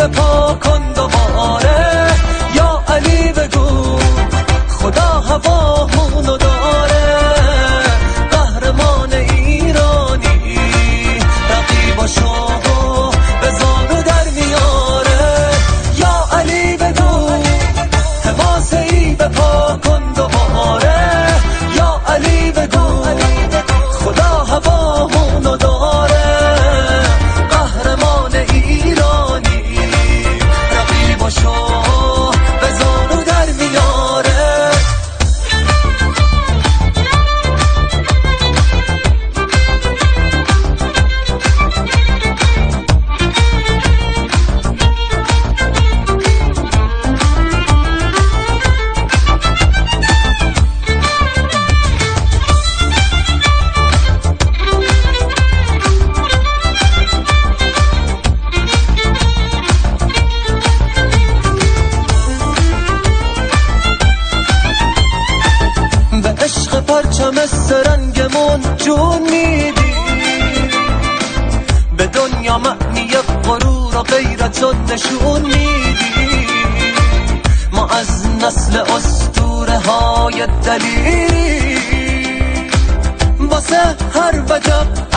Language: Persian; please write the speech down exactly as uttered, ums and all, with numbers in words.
به پا کن دوباره، یا علی بگو خدا هوامونو داره. قهرمان ایرانی رقیباشو به زانو در میاره، یا علی بگو حماسه‌ای به پا کن دوباره، یا علی بگو خدا هوامونو داره. قهرمان ایرانی رقیباشو به زانو در میاره. عشق پرچم سرنگمون جون میدی، به دنیا معنی غرور و غیرتو نشون میدی. ما از نسل اسطوره های دلیری، واسه هر وجب